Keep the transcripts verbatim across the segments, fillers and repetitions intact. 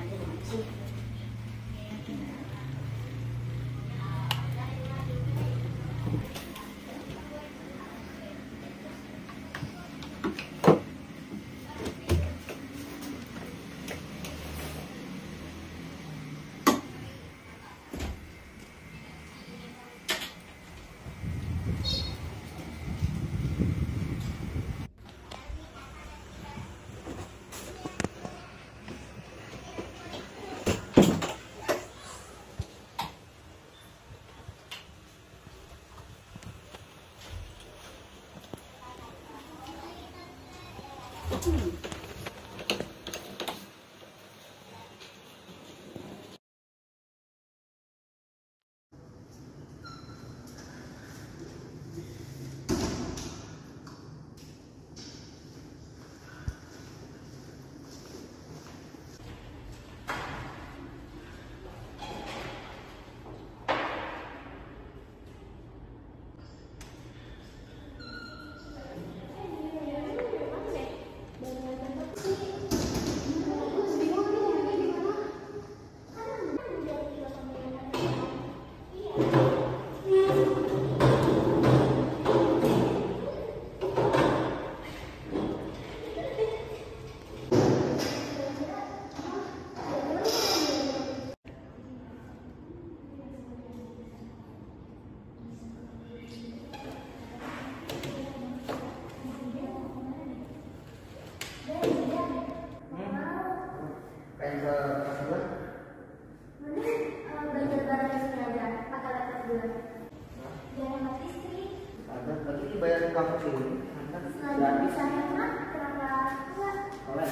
Bayarin kamu sih. Selain bisa hemat, kenapa enggak? Oleh.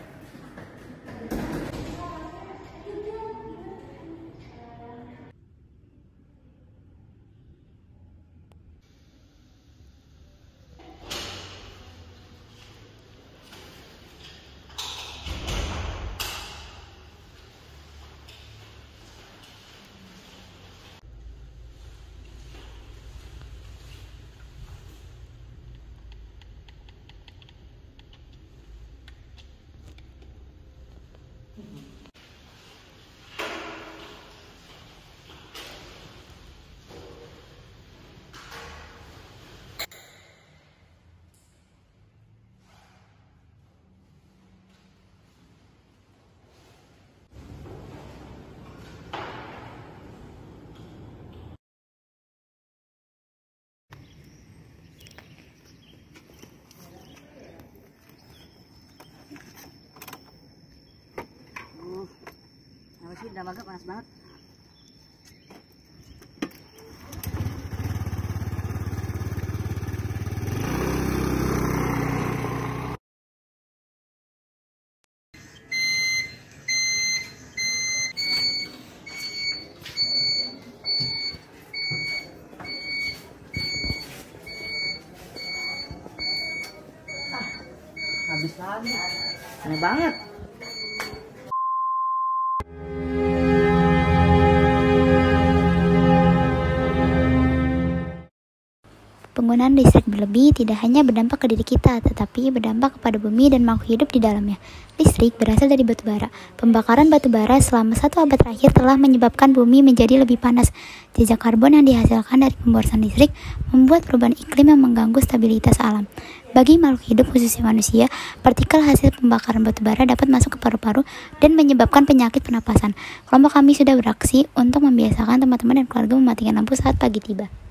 Apa sih, udah agak panas banget. Ah, habis lagi. Aneh banget. Penggunaan listrik berlebih tidak hanya berdampak ke diri kita, tetapi berdampak kepada bumi dan makhluk hidup di dalamnya. Listrik berasal dari batu bara. Pembakaran batu bara selama satu abad terakhir telah menyebabkan bumi menjadi lebih panas. Jejak karbon yang dihasilkan dari pemborosan listrik membuat perubahan iklim yang mengganggu stabilitas alam. Bagi makhluk hidup, khususnya manusia, partikel hasil pembakaran batu bara dapat masuk ke paru-paru dan menyebabkan penyakit pernapasan. Kelompok kami sudah beraksi untuk membiasakan teman-teman dan keluarga mematikan lampu saat pagi tiba.